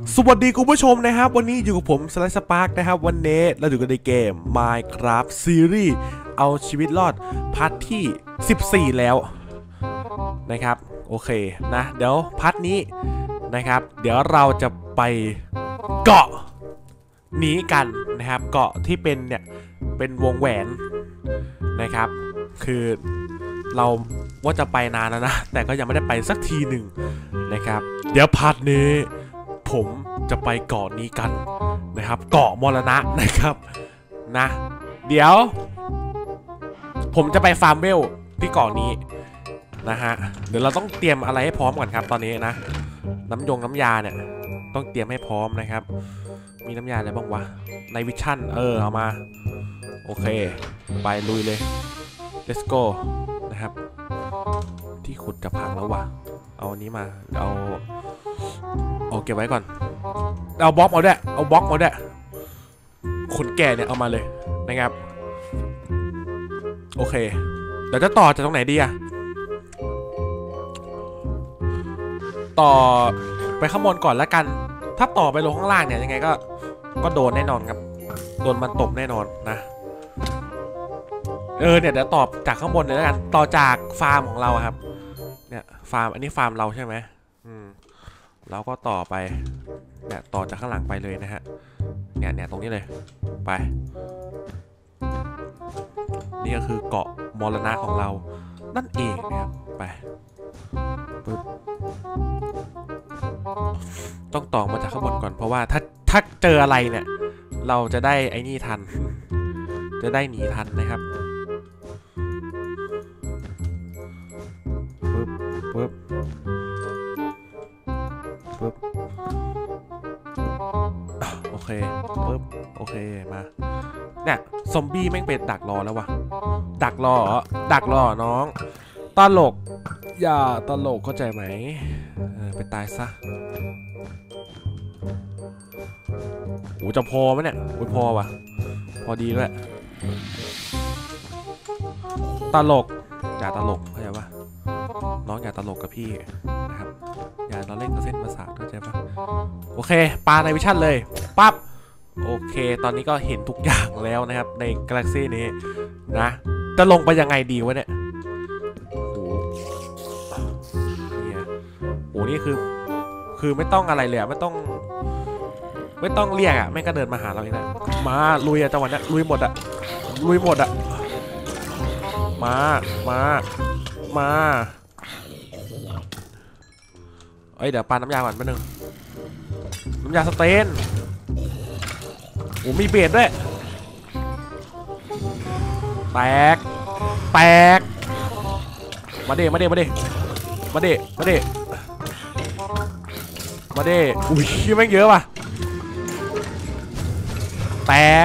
สวัสดีคุณผู้ชมนะครับวันนี้อยู่กับผมสไลด์สปาร์กนะครับวันนี้เราอยู่กันในเกม Minecraft Series เอาชีวิตรอดพาร์ทที่14แล้วนะครับโอเคนะเดี๋ยวพาร์ทนี้นะครับเดี๋ยวเราจะไปเกาะหนีกันนะครับเกาะที่เป็นเนี่ยเป็นวงแหวนนะครับคือเราว่าจะไปนานแล้วนะแต่ก็ยังไม่ได้ไปสักทีหนึ่งนะครับเดี๋ยวพาร์ทนี้ผมจะไปเกาะนี้กันนะครับเกาะมรณะนะครับนะเดี๋ยวผมจะไปฟาร์มเวลที่เกาะนี้นะฮะเดี๋ยวเราต้องเตรียมอะไรให้พร้อมก่อนครับตอนนี้นะน้ำยาเนี่ยต้องเตรียมให้พร้อมนะครับมีน้ำยาอะไรบ้างวะในวิชั่นเอามาโอเคไปลุยเลย let's go นะครับที่ขุดจะพังแล้ววะเอาอันนี้มาเอาเก็บไว้ก่อนเอาบล็อกมาด้วยขนแก่เนี่ยเอามาเลยนะครับโอเคเดี๋ยวจะต่อจากตรงไหนดีอะต่อไปข้างบนก่อนแล้วกันถ้าต่อไปลงข้างล่างเนี่ยยังไงก็โดนแน่นอนครับโดนมันตบแน่นอนนะเนี่ยเดี๋ยวต่อจากข้างบนเลยแล้วกันต่อจากฟาร์มของเราครับเนี่ยฟาร์มอันนี้ฟาร์มเราใช่ไหมเราก็ต่อไปเนี่ยต่อจากข้างหลังไปเลยนะฮะเนี่ยตรงนี้เลยไปนี่ก็คือเกาะมรณะของเรานั่นเองนะครับไปปึ๊บต้องต่อมาจากข้างบนก่อนเพราะว่าถ้าเจออะไรเนี่ยเราจะได้ไอ้นี่ทันจะได้หนีทันนะครับปึ๊บโอเคปึ๊บโอเคมาเนี่ยซอมบี้แม่งเป็นดักรอแล้ววะดักรอน้องตลกอย่าตลกเข้าใจไหมไปตายซะโอ้จะพอไหมเนี่ยพอวะพอดีด้วยตลกอย่าตลกเข้าใจปะน้องอย่าตลกกับพี่นะครับอย่าเราเล่นกับเส้นประสาทเข้าใจปะโอเคปาในวิชั่นเลยปั๊บโอเคตอนนี้ก็เห็นทุกอย่างแล้วนะครับในกาแล็กซี่นี้นะจะลงไปยังไงดีวะเนี่ยโอ้นี่คือไม่ต้องอะไรเลยไม่ต้องเรียกอ่ะแม่งก็เดินมาหาเราเองนะมาลุยอ่ะจังหวะนี้ลุยหมดอ่ะมาเดี๋ยวปาน้ำยาก่อนแป๊บนึงน้ำยาสเตนโอ้มีเบสด้วยแตกมาเด้อุ้ยแม่งเยอะว่ะแตก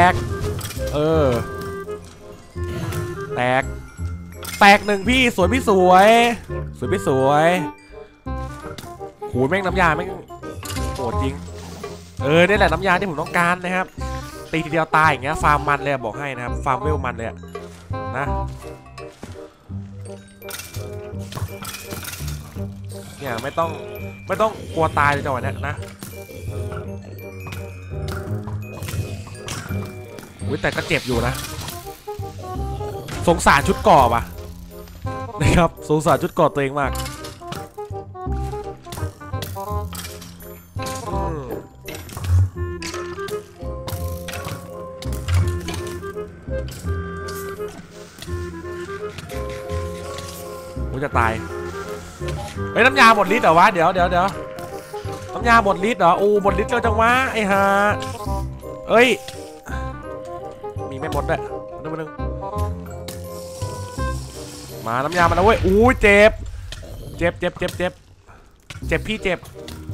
หนึ่งพี่สวยโหแม่งน้ำยาแม่งโหดจริงนี่แหละน้ำยาที่ผมต้องการนะครับตีทีเดียวตายอย่างเงี้ยฟาร์มมันเลยบอกให้นะครับฟาร์มเวลมันเลยนะเนี่ยไม่ต้องกลัวตายเลยจังหวะนี้นะแต่ก็เจ็บอยู่นะสงสารชุดเกราะป่ะนะครับสงสารชุดเกราะตัวเองมากจะตายน้ำยาหมดฤทธิ์เหรอวะเดี๋ยวน้ำยาหมดฤทธิ์เหรอหมดฤทธิ์แล้วจังวะไอ้ห่ามีไม่หมดด้วยนึงมาน้ำยามาแล้วเว้ยเจ็บพี่เจ็บ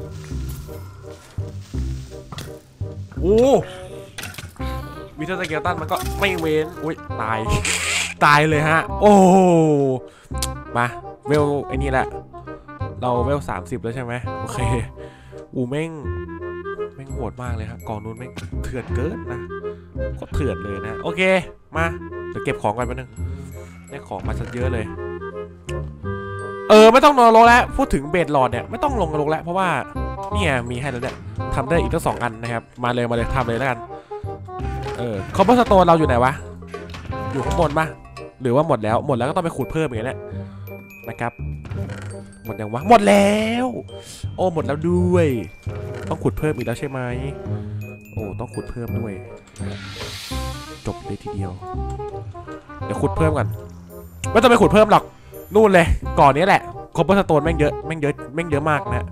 วิเทอร์สเกลตันมันก็ไม่เว้นตายเลยฮะโอ้มาเวลไอ้นี่แหละเราเวล30แล้วใช่ไหมโอเคแม่งโหดมากเลยครับกองนู้นแม่งเถื่อนเกินนะก็เถื่อนเลยนะโอเคมาเดี๋ยวเก็บของก่อนแป๊บนึงได้ของมาสักเยอะเลยไม่ต้องลงแล้วพูดถึงเบสหลอดเนี่ยไม่ต้องลงแล้วเพราะว่านี่ไงมีให้แล้วเนี่ยทำได้อีกตั้ง2 อันนะครับมาเลยทำเลยแล้วกันคอมโบสโตนเราอยู่ไหนวะอยู่ข้างบนปะหรือว่าหมดแล้วก็ต้องไปขุดเพิ่มอย่างนี้แหละนะครับหมดยังวะหมดแล้วโอ้หมดแล้วด้วยต้องขุดเพิ่มอีกแล้วใช่ไหมโอ้ต้องขุดเพิ่มด้วยจบเลยทีเดียวเดี๋ยวขุดเพิ่มก่อนไม่ต้องไปขุดเพิ่มหรอกนู่นเลยก่อนนี้แหละคอมโบสโตนแม่งเยอะมากนะ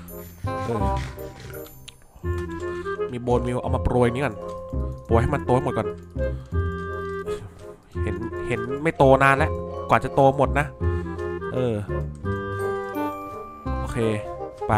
มีโบนมิวเอามาโปรยนี้ก่อนโปรยให้มันโตหมดก่อนเห็นไม่โตนานแล้วกว่าจะโตหมดนะโอเคไป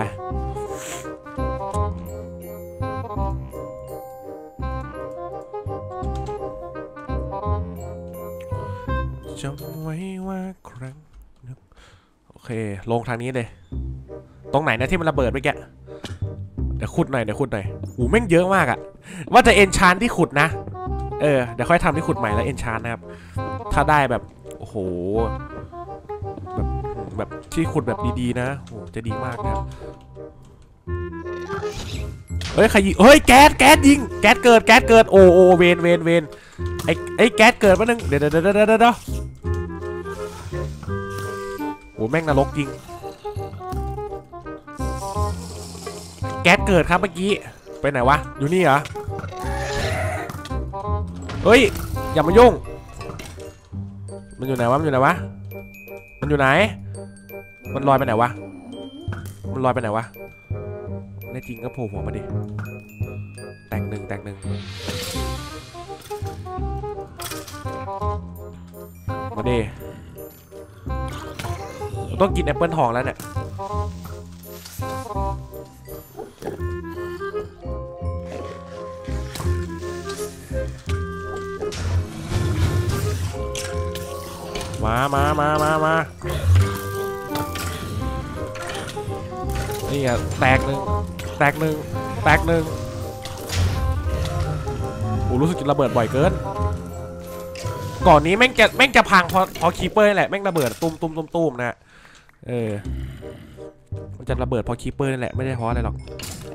จำไว้ว่าครั้งนึงโอเคลงทางนี้เลยตรงไหนนะที่มันระเบิดเมื่อกี้เดี๋ยวขุดหน่อยหูแม่งเยอะมากอะว่าจะเอนชานที่ขุดนะเดี๋ยวค่อยทำที่ขุดใหม่แล้วเอนชานนะครับถ้าได้แบบโอ้โหแบบที่ขุดแบบดีๆนะโอ้จะดีมากนะครับเฮ้ยใครยิงเฮ้ยแก๊สยิงแก๊สเกิดโอ้เวนไอ้แก๊สเกิดมาหนึ่งเดี๋ยวโอ้แม่งนรกจริงแก๊สเกิดครับเมื่อกี้ไปไหนวะอยู่นี่เหรอเฮ้ยอย่ามายุ่งมันอยู่ไหนวะมันอยู่ไหนมันลอยไปไหนวะแน่จริงก็โผล่หัวมาดิแตกหนึ่งมาดิต้องกินแอปเปิลทองแล้วเนี่ยมานี่อ่ะแตกหนึ่งโอ้รู้สึกจะระเบิดบ่อยเกินก่อนนี้แม่งจะพังพอคีเปอร์นี่แหละแม่งระเบิดตุ้มนะมันจะระเบิดพอคีเปอร์นี่แหละไม่ได้เพราะอะไรหรอก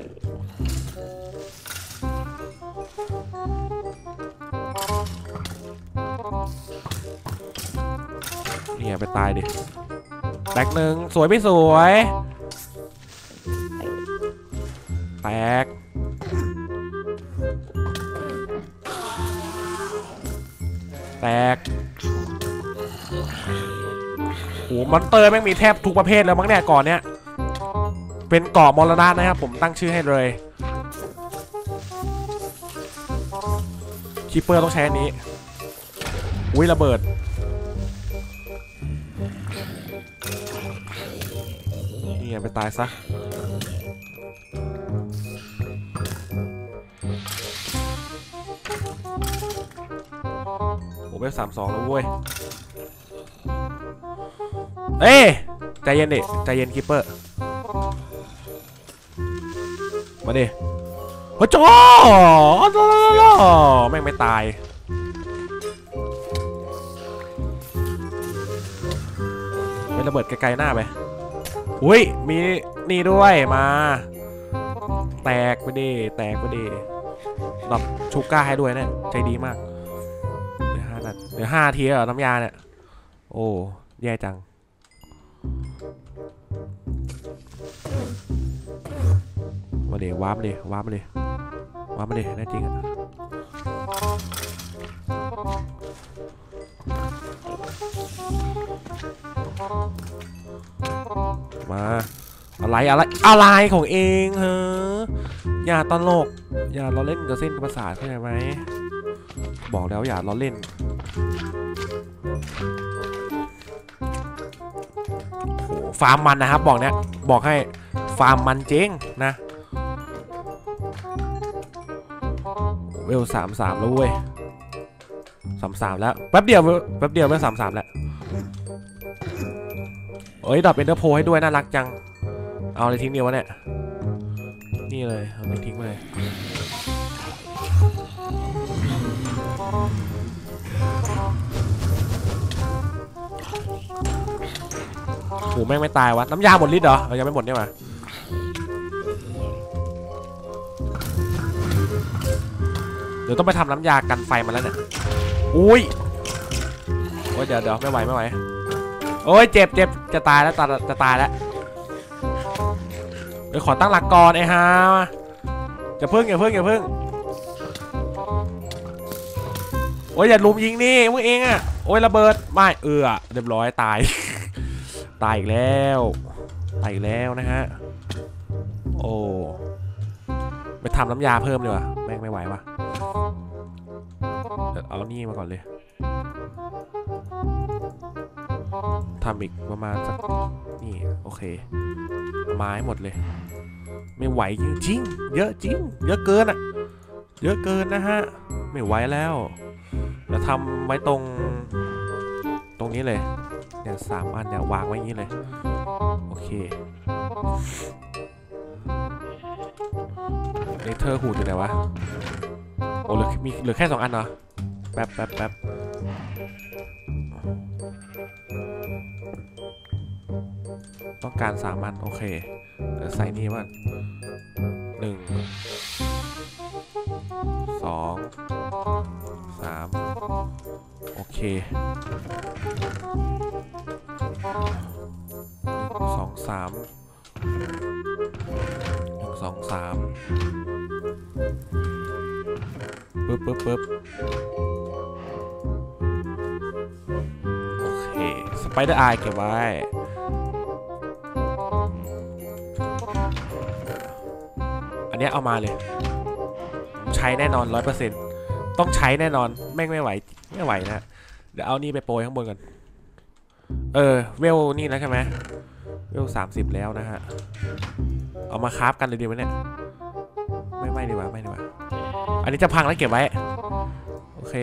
เนี่ยไปตายดิแตกหนึ่งสวยไม่สวยแตกโอ้มอนเตอร์แม่งมีแทบทุกประเภทแล้วมั้งเนี่ยก่อนเนี้ยเป็นเกาะมรณะนะครับผมตั้งชื่อให้เลยคีเปอร์ต้องใช้อันนี้อุ้ยระเบิดนี่ไปตายซะโอ้เวฟ32แล้วเว้ยใจเย็นคีเปอร์มาดิโอ้โจแม่งไม่ตายเป็นระเบิดไกลๆหน้าไปอุ้ยมีนี่ด้วยมาแตกไปดิดอกชูก้าให้ด้วยเนี่ยใจดีมากเดี๋ยว5 ทีเหรอน้ำยาเนี่ยโอ้แย่จังมาเดี๋ยววาร์ปมาดิแน่จริงอะมาอะไรของเองเฮ้ออย่าตลกอย่าล้อเล่นกับเส้นประสาทเข้าใจไหมบอกแล้วอย่าล้อเล่นโอ้ฟาร์มมันนะครับบอกให้ฟาร์มมันเจ๊งนะเวล33แล้วเว้ย33แล้วแป๊บเดียวเวล33แล้วเอ้ยดอกเป็นเดอร์โพให้ด้วยน่ารักจังเอาอะไรทิ้งเดียววะเนี่ยนี่เลยเอาไปทิ้งไปเลยโหแม่งไม่ตายวะน้ำยาหมดฤทธิ์เหรอยังไม่หมดเนี่ยมาดี๋ยวต้องไปทำน้ำยากันไฟมาแล้วเนี่ยอุ้ยโอ้ยเดี๋ยวไม่ไหวโอ้ยเจ็บจะตายแล้วจะตายแล้วเดี๋ยวขอตั้งหลักก่อนไอ้ฮาอย่าเพิ่งโอ้ยอย่าลุมยิงนี่มึงเองอ่ะโอ้ยระเบิดไม่เรียบร้อยตาย ตายอีกแล้วนะฮะโอ้ไปทำน้ำยาเพิ่มดีกว่าแม่งไม่ไหววะเอานี่มาก่อนเลยทำอีกประมาณสักนี่โอเคไม้หมดเลยไม่ไหวจริงเยอะจริงเยอะเกินอ่ะเยอะเกินนะฮะไม่ไหวแล้วทำไว้ตรงนี้เลยเนี่ย3 อันเนี่ยวางไว้อย่างนี้เลยโอเคเธอหูอยู่ไหนวะโอ้เหลือแค่2 อันเหรอแป๊บต้องการ3 อันโอเคเดี๋ยวใส่นี่ว่า1 2 3โอเค1 2 3ปึ๊บโอเคสไปเดอร์อายเก็บไว้อันนี้เอามาเลยใช้แน่นอน 100%ต้องใช้แน่นอนแม่งไม่ไหวนะเดี๋ยวเอานี่ไปโปรยข้างบนกันเวลนี่แล้วใช่ไหมเวล30แล้วนะฮะเอามาคราฟกันเลยดีไหมเนี่ยไม่ดีกว่าอันนี้จะพังแล้วเก็บไว้โอเค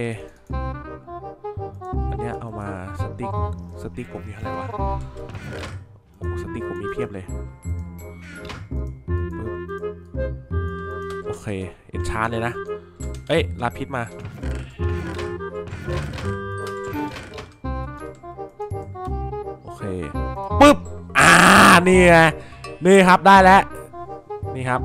อันนี้เอามาสติ๊กผมมีเท่าไหร่วะสติ๊กผมมีเพียบเลยโอเคเอ็นชาร์เลยนะลาพิษมาโอเคปึ๊บนี่ครับได้แล้วนี่ครับ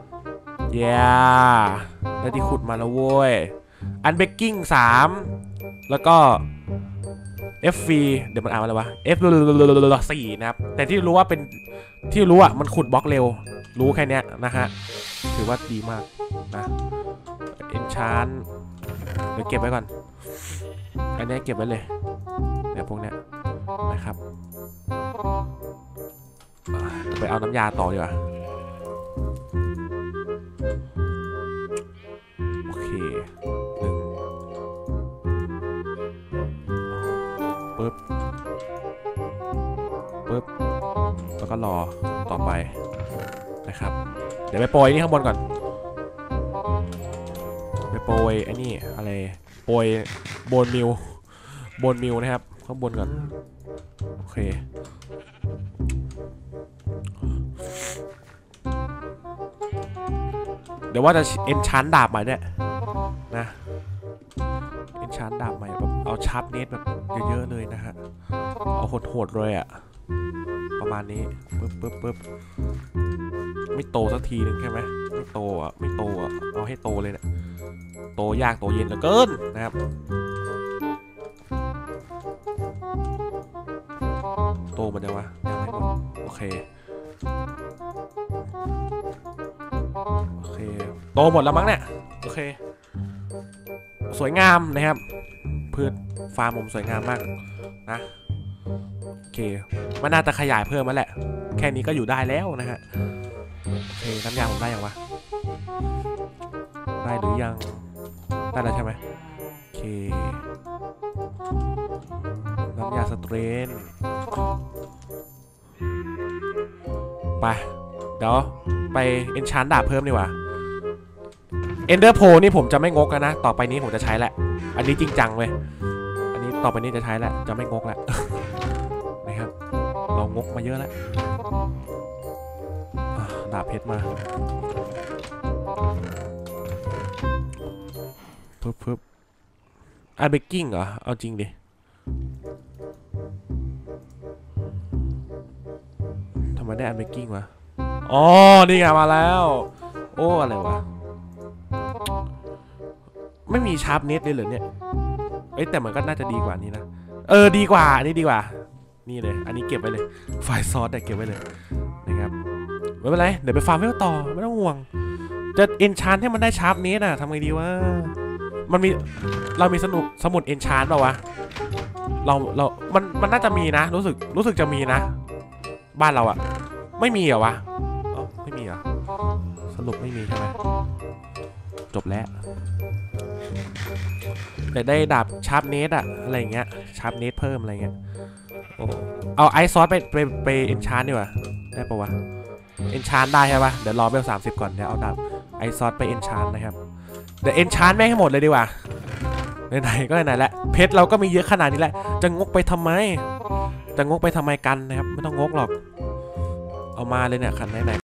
ได้ที่ขุดมาแล้วโว้ยอันเบกกิ้ง3แล้วก็ F เดี๋ยวมันอ่านว่าอะไรวะ F 4นะครับแต่ที่รู้ว่ามันขุดบล็อกเร็วรู้แค่นี้นะฮะถือว่าดีมากนะเอนชานเดี๋ยวเก็บไว้ก่อนอันนี้เก็บไว้เลยเนี่ยพวกเนี้ยนะครับไปเอาน้ำยาต่อดีกว่าโอเคปึ๊บแล้วก็รอต่อไปนะครับเดี๋ยวไปโปรยนี่ข้างบนก่อนไปโปรยไอ้นี่อะไรโปรยโบนมิวนะครับข้างบนก่อนโอเคเดี๋ยวว่าจะเอนชานดาบใหม่ด้วยนะเอนชานดาบใหม่แบบเอาชาร์ปเนสแบบเยอะๆเลยนะฮะเอาโหดเลยอ่ะประมาณนี้ปึ๊บไม่โตสักทีนึงใช่ไหมไม่โตอ่ะเอาให้โตเลยเนี่ยโตยากโตเย็นเหลือเกินนะครับโตมันยังวะยังไม่หมดโอเคโตหมดแล้วมั้งเนี่ยโอเคสวยงามนะครับพืชฟาร์มผมสวยงามมากนะโอเคมันน่าจะขยายเพิ่มมาแหละแค่นี้ก็อยู่ได้แล้วนะฮะโอเคน้ำยาผมได้ยังวะได้หรือยังได้แล้วใช่ไหมโอเคน้ำยาสเตรนไปเดี๋ยวไปเอนชานดาบเพิ่มดีกว่าเอนเดอร์โพนี่ผมจะไม่งกแล้วนะต่อไปนี้ผมจะใช้แหละอันนี้จริงจังเว้ยอันนี้ต่อไปนี้จะใช้แหละจะไม่งกแล้ว นะครับเรางกมาเยอะแล้วดาบเพชรมาปึ๊บอันเบกกิ้งเหรอเอาจริงดิทำไมได้อันเบกกิ้งวะอ๋อนี่ไงมาแล้วโอ้อะไรวะไม่มีชาร์ปเนสเลยเหรอเนี่ยแต่มันก็น่าจะดีกว่านี้นะดีกว่าอันนี้ดีกว่านี่เลยอันนี้เก็บไว้เลยไฟซอสเก็บไว้เลยนะครับไม่เป็นไรเดี๋ยวไปฟาร์มให้ต่อไม่ต้องห่วงจะเอนชานให้มันได้ชาร์ปเนสทำไงดีวะเรามีสมุดเอนชานเปล่าวะมันน่าจะมีนะรู้สึกจะมีนะบ้านเราอะไม่มีเหรอวะไม่มีเหรอสรุปไม่มีใช่ไหมจบแล้วแต่ได้ดาบชาร์ปเนสอะไรเงี้ยชาร์ปเนสเพิ่มอะไรเงี้ยเอาไอซอสไปเอนชานดีกว่าได้ปะวะเอนชานได้ใช่ปะเดี๋ยวรอเบล30ก่อนเดี๋ยวเอาดาบไอซอสไปเอนชานนะครับเดี๋ยวเอนชานแม่งให้หมดเลยดีกว่าไหนๆก็ไหนๆแล้วเพชรเราก็มีเยอะขนาดนี้แหละจะงกไปทำไมกันนะครับไม่ต้องงกหรอกเอามาเลยเนี่ยขันไหน